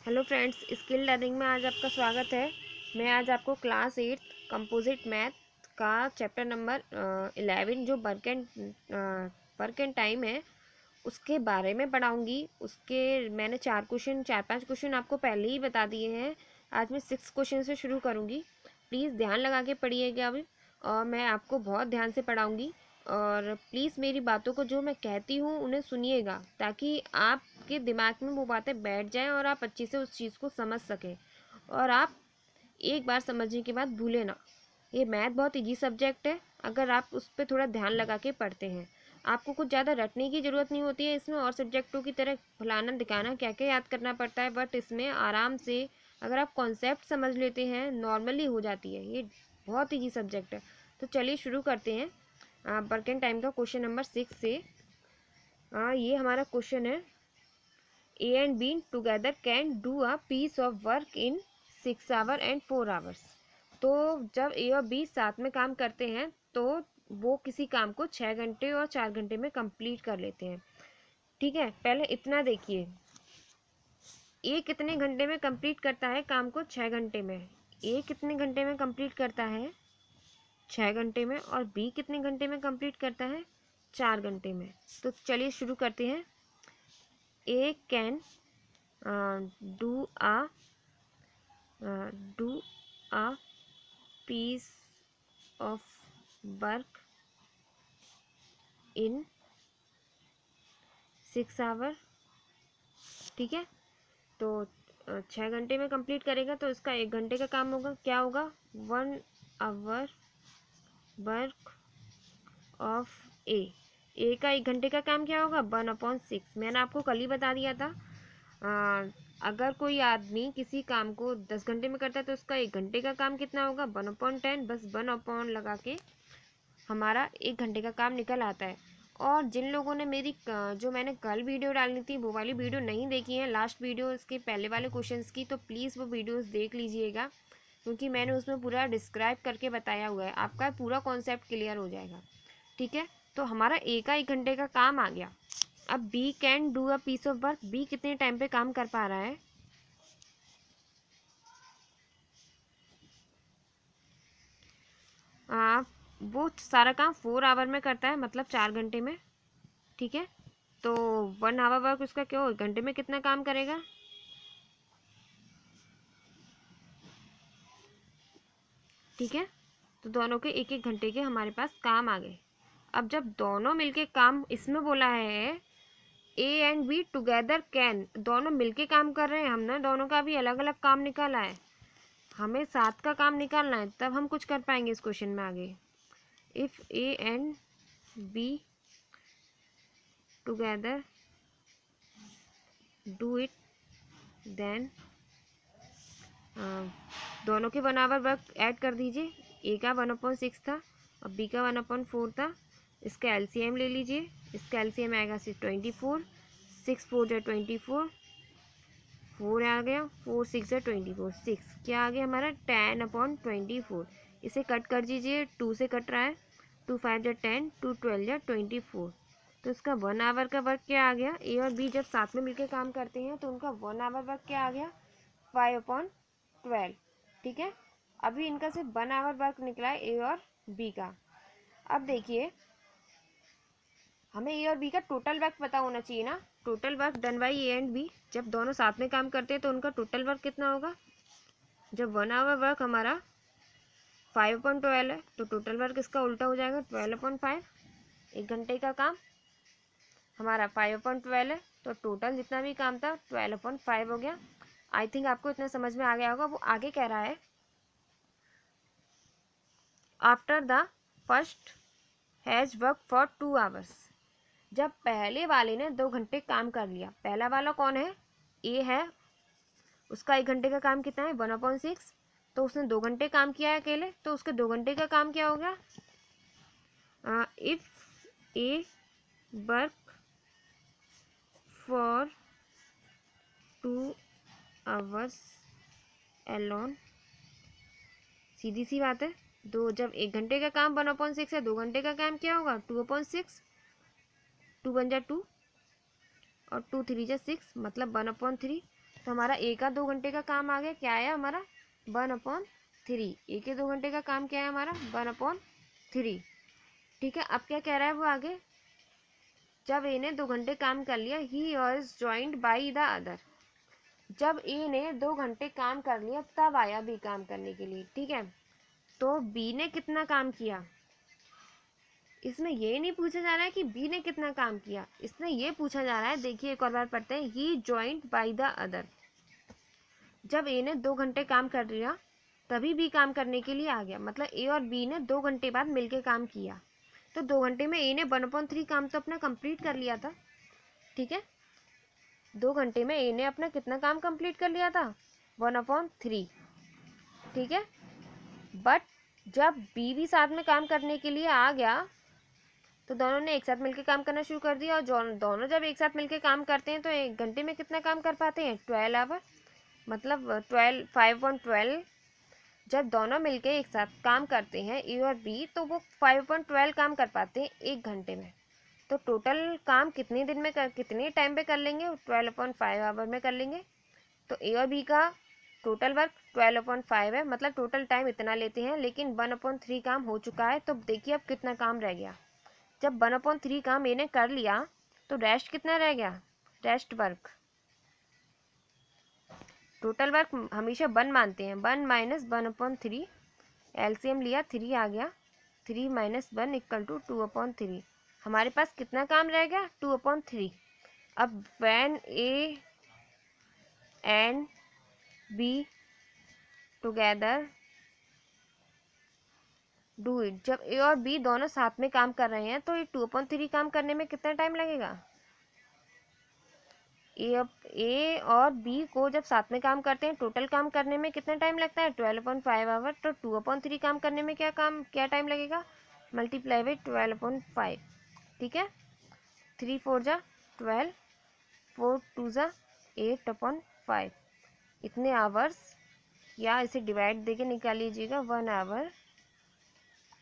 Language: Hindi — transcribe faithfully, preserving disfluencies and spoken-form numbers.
हेलो फ्रेंड्स, स्किल लर्निंग में आज आपका स्वागत है। मैं आज आपको क्लास एट कंपोजिट मैथ का चैप्टर नंबर इलेवन जो work and work and time है उसके बारे में पढ़ाऊंगी। उसके मैंने चार क्वेश्चन चार पांच क्वेश्चन आपको पहले ही बता दिए हैं। आज मैं सिक्स क्वेश्चन से शुरू करूंगी। प्लीज़ ध्यान लगा के पढ़िएगा अभी, और मैं आपको बहुत ध्यान से पढ़ाऊंगी। और प्लीज़ मेरी बातों को जो मैं कहती हूँ उन्हें सुनिएगा, ताकि आपके दिमाग में वो बातें बैठ जाएं और आप अच्छे से उस चीज़ को समझ सकें, और आप एक बार समझने के बाद भूलें ना। ये मैथ बहुत इजी सब्जेक्ट है, अगर आप उस पर थोड़ा ध्यान लगा के पढ़ते हैं। आपको कुछ ज़्यादा रटने की ज़रूरत नहीं होती है इसमें, और सब्जेक्टों की तरह फलाना दिखाना क्या क्या याद करना पड़ता है, बट इसमें आराम से अगर आप कॉन्सेप्ट समझ लेते हैं नॉर्मली हो जाती है। ये बहुत इजी सब्जेक्ट है। तो चलिए शुरू करते हैं वर्क एंड टाइम का क्वेश्चन नंबर सिक्स से। आ, ये हमारा क्वेश्चन है, A and B together can do a piece of work in six hour and four hours. तो जब ए और बी साथ में काम करते हैं तो वो किसी काम को छः घंटे और चार घंटे में कंप्लीट कर लेते हैं। ठीक है, पहले इतना देखिए, ए कितने घंटे में कंप्लीट करता है काम को? छः घंटे में। ए कितने घंटे में कंप्लीट करता है? छः घंटे में। और बी कितने घंटे में कंप्लीट करता है? चार घंटे में। तो चलिए शुरू करते हैं। A can do uh do uh piece of work in six hour. ठीक है, तो छः घंटे में कंप्लीट करेगा तो इसका एक घंटे का काम होगा। क्या होगा? One hour work of A. A का एक घंटे का काम क्या होगा? One upon six. मैंने आपको कल ही बता दिया था। आ, अगर कोई आदमी किसी काम को दस घंटे में करता है तो उसका एक घंटे का काम कितना होगा? One upon ten. बस वन अपॉन लगा के हमारा एक घंटे का काम निकल आता है। और जिन लोगों ने मेरी जो मैंने कल वीडियो डालनी थी वो वाली वीडियो नहीं देखी है, लास्ट वीडियो इसके पहले वाले क्वेश्चंस की, तो प्लीज़ वो वीडियोस देख लीजिएगा, क्योंकि मैंने उसमें पूरा डिस्क्राइब करके बताया हुआ है। आपका पूरा कॉन्सेप्ट क्लियर हो जाएगा। ठीक है, तो हमारा ए का एक घंटे का काम आ गया। अब B can do a piece of work. B कितने टाइम पे काम कर पा रहा है? आ, वो सारा काम फोर आवर में करता है, मतलब चार घंटे में। ठीक है, तो वन आवर वर्क उसका क्या हो, घंटे में कितना काम करेगा? ठीक है, तो दोनों के एक एक घंटे के हमारे पास काम आ गए। अब जब दोनों मिलके काम, इसमें बोला है A and B together can, दोनों मिलके काम कर रहे हैं, हमने दोनों का भी अलग अलग काम निकाला है, हमें साथ का काम निकालना है, तब हम कुछ कर पाएंगे इस क्वेश्चन में आगे। If A and B together do it then, दोनों के वन आवर वर्क ऐड कर दीजिए। ए का वन अपॉन सिक्स था और बी का वन अपॉन फोर था। इसका एलसीएम ले लीजिए। इसका एलसीएम आएगा six twenty four. Six four जो ट्वेंटी फोर, फोर आ गया, फोर सिक्स है ट्वेंटी फोर, सिक्स क्या आ गया हमारा? Ten upon twenty four. इसे कट कर दीजिए, टू से कट रहा है, टू फाइव जो टेन, टू ट्वेल्व जो ट्वेंटी फोर। तो इसका वन आवर का वर्क क्या आ गया? ए और बी जब साथ में मिलकर काम करते हैं तो उनका वन आवर वर्क क्या आ गया? Five upon twelve. ठीक है, अभी इनका सिर्फ वन आवर वर्क निकला है ए और बी का। अब देखिए, हमें ए और बी का टोटल वर्क पता होना चाहिए ना। Total work done by A and B, जब दोनों साथ में काम करते हैं तो उनका टोटल वर्क कितना होगा? जब वन आवर वर्क हमारा फाइव अपॉन ट्वेल्व है तो टोटल वर्क इसका उल्टा हो जाएगा, ट्वेल्व अपॉन फाइव। एक घंटे का काम हमारा फाइव अपॉन ट्वेल्व है, तो टोटल जितना भी काम था ट्वेल्व अपॉन फाइव हो गया। आई थिंक आपको इतना समझ में आ गया होगा। वो आगे कह रहा है, after the first has work for two hours. जब पहले वाले ने दो घंटे काम कर लिया, पहला वाला कौन है? ए है, उसका एक घंटे का काम कितना है? One upon six. तो उसने दो घंटे काम किया है अकेले, तो उसके दो घंटे का काम क्या हो गया? If A work for two hours alone, सीधी सी बात है, दो जब एक घंटे का काम वन अपॉन सिक्स है, दो घंटे का काम क्या होगा? Two upon six. Two one जा टू और टू थ्री जा सिक्स, मतलब वन अपॉन थ्री। तो हमारा ए का दो घंटे का काम आ गया, क्या आया हमारा, वन अपॉन थ्री। ए के दो घंटे का काम क्या है हमारा, वन अपॉन थ्री। ठीक है, अब क्या कह रहा है वो आगे, जब ए ने दो घंटे काम कर लिया, he was joint by the other. जब ए ने दो घंटे काम कर लिया तब आया बी काम करने के लिए। ठीक है, तो बी ने कितना काम किया, इसमें ये नहीं पूछा जा रहा है कि बी ने कितना काम किया, इसमें ये पूछा जा रहा है, देखिए एक और बार पढ़ते हैं, he joint by the other. जब ए ने दो घंटे काम कर लिया तभी बी काम करने के लिए आ गया, मतलब ए और बी ने दो घंटे बाद मिलके काम किया, तो दो घंटे में ए ने वन अपॉइंट थ्री काम तो अपना कंप्लीट कर लिया था। ठीक है, दो घंटे में ए ने अपना कितना काम कंप्लीट कर लिया था, वन अपॉइंट थ्री। ठीक है, बट जब बी भी साथ में काम करने के लिए आ गया तो दोनों ने एक साथ मिलकर काम करना शुरू कर दिया, और दोनों जब एक साथ मिलकर काम करते हैं तो एक घंटे में कितना काम कर पाते हैं, ट्वेल्व आवर, मतलब ट्वेल्व फाइव पॉइंट ट्वेल्व। जब दोनों मिलके एक साथ काम करते हैं ए और बी, तो वो फाइव पॉइंट ट्वेल्व काम कर पाते हैं एक घंटे में। तो टोटल काम कितने दिन में कर, कितने टाइम पे कर लेंगे, ट्वेल्व पॉइंट फाइव आवर में कर लेंगे। तो ए और बी का total work twelve point five है, मतलब टोटल टाइम इतना लेते हैं, लेकिन वन अपॉइंट थ्री काम हो चुका है। तो देखिए अब कितना काम रह गया, जब वन अपॉइंट थ्री काम ए ने कर लिया तो रेस्ट कितना रह गया, रेस्ट वर्क। टोटल वर्क हमेशा वन मानते हैं, one minus one upon three, LCM लिया थ्री आ गया, three minus one equal to two upon three. हमारे पास कितना काम रह गया, टू अपॉन थ्री। अब when A and B together do it, जब ए और बी दोनों साथ में काम कर रहे हैं तो ये टू अपॉन थ्री काम करने में कितना टाइम लगेगा, ए ए और बी को जब साथ में काम करते हैं टोटल काम करने में कितना टाइम लगता है, ट्वेल्व पॉइंट फाइव आवर। तो टू अपॉन थ्री काम करने में क्या काम क्या टाइम लगेगा, multiply by twelve point five. ठीक है, थ्री फोर जा ट्वेल्व, फोर टू जा एट अपॉन फाइव, इतने आवर्स, या इसे डिवाइड देके निकाल लीजिएगा, वन आवर